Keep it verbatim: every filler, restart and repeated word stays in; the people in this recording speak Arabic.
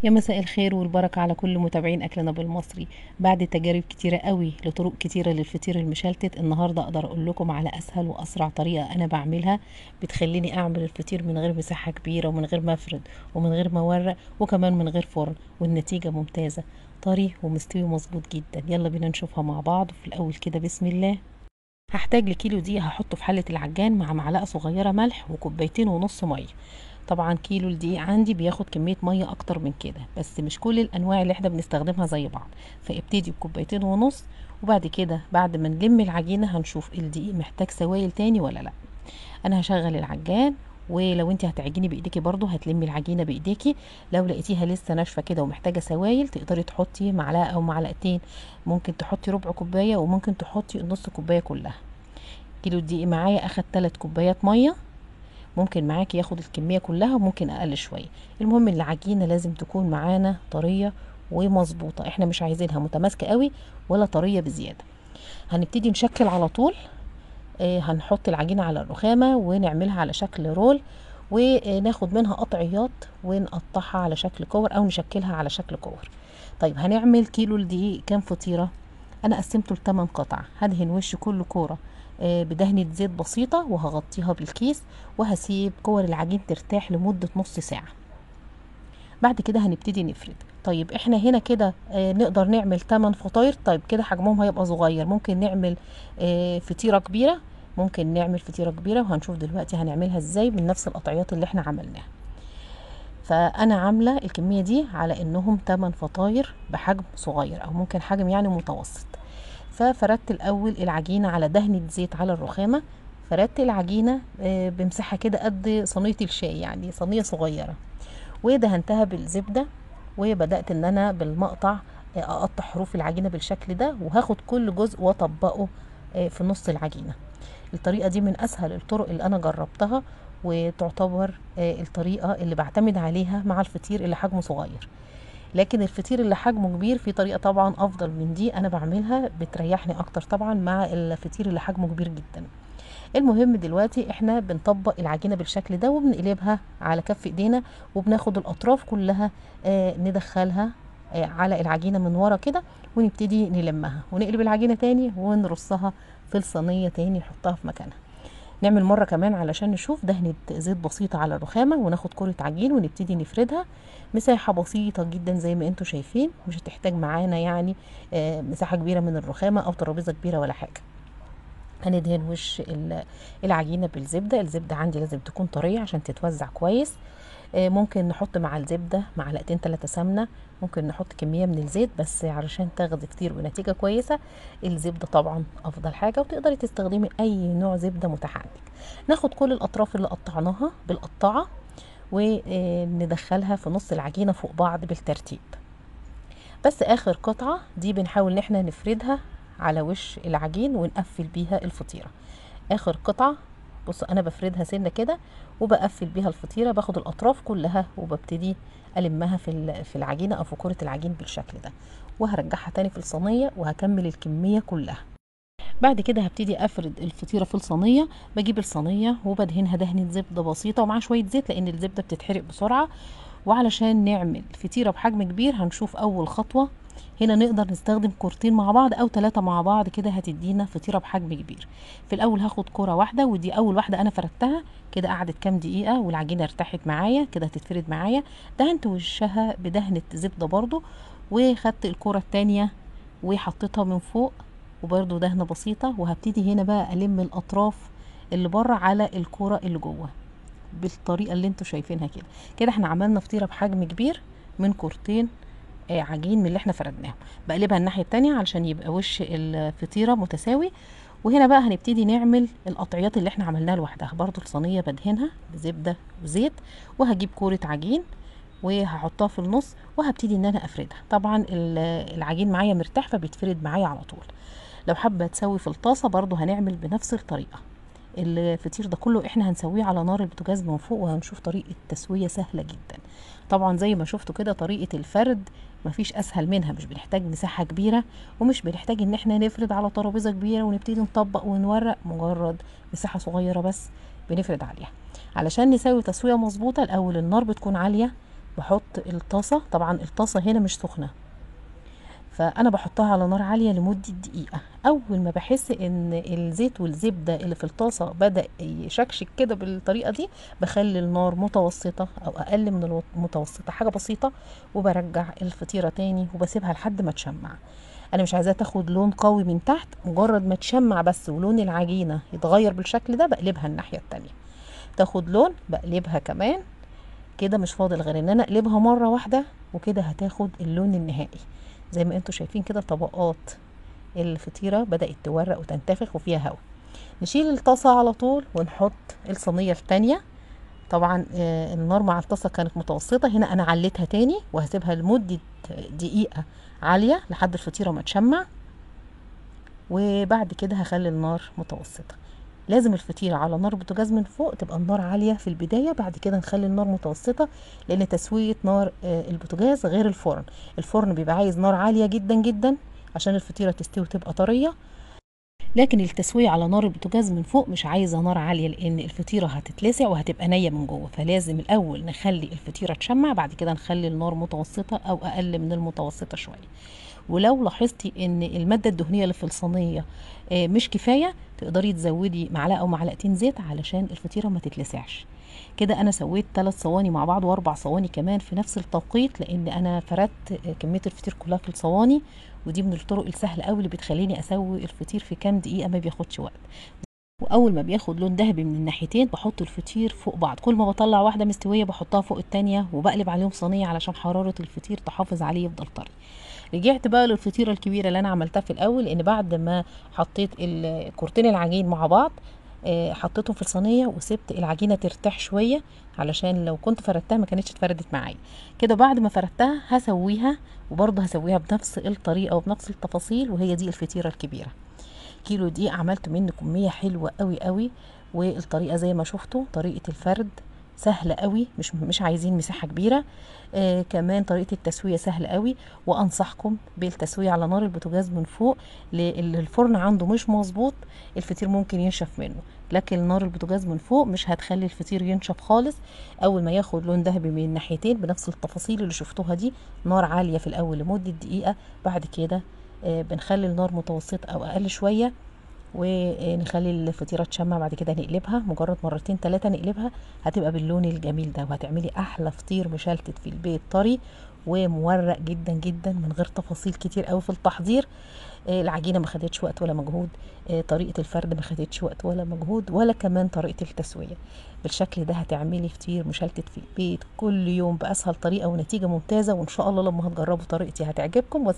يا مساء الخير والبركة على كل متابعين أكلنا بالمصري. بعد تجارب كتيرة قوي لطرق كتيرة للفطير المشلتت، النهاردة أقدر أقول لكم على أسهل وأسرع طريقة أنا بعملها بتخليني أعمل الفطير من غير مساحة كبيرة ومن غير مفرد ومن غير مورق وكمان من غير فرن، والنتيجة ممتازة، طري ومستوي مظبوط جدا. يلا بينا نشوفها مع بعض. في الأول كده بسم الله. هحتاج لكيلو دقيق هحطه في حلة العجان مع معلقة صغيرة ملح وكوبايتين ونص مية. طبعا كيلو الدقيق عندي بياخد كمية مية اكتر من كده، بس مش كل الانواع اللي احنا بنستخدمها زي بعض، فابتدي بكوبايتين ونص. وبعد كده بعد ما نلم العجينة هنشوف الدقيق محتاج سوائل تاني ولا لا. انا هشغل العجان، ولو انت هتعجني بايديكي برضو هتلمي العجينه بايديكي. لو لقيتيها لسه ناشفه كده ومحتاجه سوائل تقدري تحطي معلقه او معلقتين، ممكن تحطي ربع كوبايه وممكن تحطي نص كوبايه كلها. كيلو الدقيق معايا اخد ثلاث كوبايات ميه، ممكن معاكي ياخد الكميه كلها وممكن اقل شويه. المهم ان العجينه لازم تكون معانا طريه ومظبوطه، احنا مش عايزينها متماسكه قوي ولا طريه بزياده. هنبتدي نشكل على طول. آه هنحط العجينه على الرخامه ونعملها على شكل رول، وناخد منها قطعيات ونقطعها على شكل كور او نشكلها على شكل كور. طيب هنعمل كيلو الدقيق كام فطيره؟ انا قسمته لثمان قطع. هدهن وش كل كوره آه، بدهنة زيت بسيطة وهغطيها بالكيس، وهسيب كور العجين ترتاح لمدة نص ساعة. بعد كده هنبتدي نفرد. طيب احنا هنا كده آه، نقدر نعمل ثمانية فطاير. طيب كده حجمهم هيبقى صغير، ممكن نعمل آه، فطيرة كبيرة. ممكن نعمل فطيرة كبيرة وهنشوف دلوقتي هنعملها ازاي من نفس القطعيات اللي احنا عملناها. فانا عاملة الكمية دي على انهم ثمانية فطاير بحجم صغير او ممكن حجم يعني متوسط. ففردت الاول العجينه على دهنه زيت على الرخامه. فردت العجينه آه، بمساحه كده قد صينيه الشاي، يعني صينيه صغيره، ودهنتها بالزبده. وبدات ان انا بالمقطع آه، اقطع حروف العجينه بالشكل ده، وهاخد كل جزء واطبقه آه، في نص العجينه. الطريقه دي من اسهل الطرق اللي انا جربتها، وتعتبر آه، الطريقه اللي بعتمد عليها مع الفطير اللي حجمه صغير. لكن الفطير اللي حجمه كبير في طريقة طبعا افضل من دي انا بعملها، بتريحني اكتر طبعا مع الفطير اللي حجمه كبير جدا. المهم دلوقتي احنا بنطبق العجينة بالشكل ده وبنقلبها على كف ايدينا، وبناخد الاطراف كلها آه ندخلها آه على العجينة من ورا كده، ونبتدي نلمها ونقلب العجينة تاني ونرصها في الصينية تاني نحطها في مكانها. نعمل مرة كمان علشان نشوف. دهنة زيت بسيطة على الرخامة وناخد كرة عجين ونبتدي نفردها. مساحة بسيطة جدا زي ما انتوا شايفين، مش هتحتاج معانا يعني آه، مساحة كبيرة من الرخامة او ترابيزة كبيرة ولا حاجة. هندهن وش العجينة بالزبدة. الزبدة عندي لازم تكون طرية عشان تتوزع كويس. آه، ممكن نحط مع الزبدة معلقتين ثلاثة سمنة، ممكن نحط كمية من الزيت بس علشان تاخدي كتير ونتيجة كويسة الزبدة طبعا افضل حاجة، وتقدري تستخدمي اي نوع زبدة متاح عندك. ناخد كل الاطراف اللي قطعناها بالقطاعة وندخلها في نص العجينة فوق بعض بالترتيب. بس اخر قطعة دي بنحاول ان احنا نفردها على وش العجين ونقفل بيها الفطيرة. اخر قطعة بص انا بفردها سنة كده وبقفل بيها الفطيرة، باخد الاطراف كلها وببتدي المها في في العجينة او في كرة العجين بالشكل ده، وهرجعها تاني في الصينية وهكمل الكمية كلها. بعد كده هبتدي افرد الفطيره في الصينيه. بجيب الصينيه وبدهنها دهنه زبده بسيطه ومع شويه زيت لان الزبده بتتحرق بسرعه. وعلشان نعمل فطيره بحجم كبير هنشوف اول خطوه. هنا نقدر نستخدم كورتين مع بعض او ثلاثه مع بعض كده هتدينا فطيره بحجم كبير. في الاول هاخد كوره واحده، ودي اول واحده انا فردتها كده، قعدت كام دقيقه والعجينه ارتاحت معايا كده هتتفرد معايا. دهنت وشها بدهنه زبده برضو، وخدت الكوره التانية وحطيتها من فوق وبرده دهنة بسيطة، وهبتدي هنا بقى ألم الأطراف اللي بره على الكورة اللي جوه بالطريقة اللي انتوا شايفينها كده. كده احنا عملنا فطيرة بحجم كبير من كورتين آه عجين من اللي احنا فردناهم. بقلبها الناحية التانية علشان يبقى وش الفطيرة متساوي. وهنا بقى هنبتدي نعمل القطعيات اللي احنا عملناها لوحدها. برضو الصينية بدهنها بزبدة وزيت، وهجيب كورة عجين وهحطها في النص وهبتدي ان انا افردها. طبعا العجين معايا مرتاح فبيتفرد معايا على طول. لو حابه تسوي في الطاسه برضو هنعمل بنفس الطريقه. الفطير ده كله احنا هنسويه على نار البوتاجاز من فوق، وهنشوف طريقه تسويه سهله جدا. طبعا زي ما شفتوا كده طريقه الفرد مفيش اسهل منها، مش بنحتاج مساحه كبيره ومش بنحتاج ان احنا نفرد على ترابيزه كبيره ونبتدي نطبق ونورق، مجرد مساحه صغيره بس بنفرد عليها. علشان نسوي تسويه مظبوطه الاول النار بتكون عاليه بحط الطاسة، طبعا الطاسة هنا مش سخنة، فانا بحطها على نار عالية لمدة دقيقة. اول ما بحس ان الزيت والزبدة اللي في الطاسة بدأ يشكشك كده بالطريقة دي، بخلي النار متوسطة او اقل من المتوسطة، حاجة بسيطة، وبرجع الفطيرة تاني وبسيبها لحد ما تشمع. انا مش عايزاها تاخد لون قوي من تحت، مجرد ما تشمع بس ولون العجينة يتغير بالشكل ده بقلبها الناحية التانية. تاخد لون بقلبها كمان. كده مش فاضل غير ان انا اقلبها مرة واحدة، وكده هتاخد اللون النهائي. زي ما انتوا شايفين كده طبقات الفطيرة بدأت تورق وتنتفخ وفيها هواء. نشيل الطاسة على طول ونحط الصينية التانية. طبعا آه، النار مع الطاسة كانت متوسطة، هنا انا عليتها تاني وهسيبها لمدة دقيقة عالية لحد الفطيرة ما تشمع، وبعد كده هخلي النار متوسطة. لازم الفطيرة على نار بوتاجاز من فوق تبقى النار عالية في البداية، بعد كده نخلي النار متوسطة، لان تسوية نار آه، البوتاجاز غير الفرن. الفرن بيبقى عايز نار عالية جدا جدا عشان الفطيرة تستوي وتبقى طرية، لكن التسوية على نار البوتاجاز من فوق مش عايزة نار عالية، لان الفطيرة هتتلسع وهتبقى نية من جوه. فلازم الاول نخلي الفطيرة تشمع، بعد كده نخلي النار متوسطة او اقل من المتوسطة شوية. ولو لاحظتي ان المادة الدهنية اللي في الصينية آه، مش كفاية، تقدري تزودي معلقة او معلقتين زيت علشان الفطيرة ما تتلسعش. كده انا سويت ثلاث صواني مع بعض واربع صواني كمان في نفس التوقيت، لان انا فردت آه، كمية الفطير كلها في الصواني. ودي من الطرق السهلة قوي اللي بتخليني اسوي الفطير في كام دقيقة ما بياخدش وقت. واول ما بياخد لون ذهبي من الناحيتين بحط الفطير فوق بعض، كل ما بطلع واحده مستويه بحطها فوق التانية، وبقلب عليهم صينيه علشان حراره الفطير تحافظ عليه يفضل طري. رجعت بقى للفطيره الكبيره اللي انا عملتها في الاول، لان بعد ما حطيت الكورتين العجين مع بعض آه، حطيتهم في الصينيه وسبت العجينه ترتاح شويه، علشان لو كنت فردتها ما كانتش اتفردت معايا. كده بعد ما فردتها هسويها، وبرضه هسويها بنفس الطريقه وبنفس التفاصيل، وهي دي الفطيره الكبيره. كيلو دي عملت منه كمية حلوة قوي قوي. والطريقة زي ما شفتوا طريقة الفرد سهلة قوي، مش مش عايزين مساحة كبيرة. آه كمان طريقة التسوية سهلة قوي، وانصحكم بالتسوية على نار البوتاجاز من فوق، اللي الفرن عنده مش مظبوط الفطير ممكن ينشف منه، لكن نار البوتاجاز من فوق مش هتخلي الفطير ينشف خالص. اول ما ياخد لون ذهبي من الناحيتين بنفس التفاصيل اللي شفتوها دي، نار عالية في الاول لمدة دقيقة، بعد كده آه، بنخلي النار متوسطة او اقل شوية، ونخلي الفطيرة تشمع، بعد كده نقلبها مجرد مرتين ثلاثة نقلبها، هتبقى باللون الجميل ده، وهتعملي احلى فطير مشلتت في البيت طري ومورق جدا جدا من غير تفاصيل كتير قوي في التحضير. آه، العجينة ما خدتش وقت ولا مجهود، آه، طريقة الفرد ما خدتش وقت ولا مجهود، ولا كمان طريقة التسوية. بالشكل ده هتعملي فطير مشلتت في البيت كل يوم بأسهل طريقة ونتيجة ممتازة، وإن شاء الله لما هتجربوا طريقتي هتعجبكم.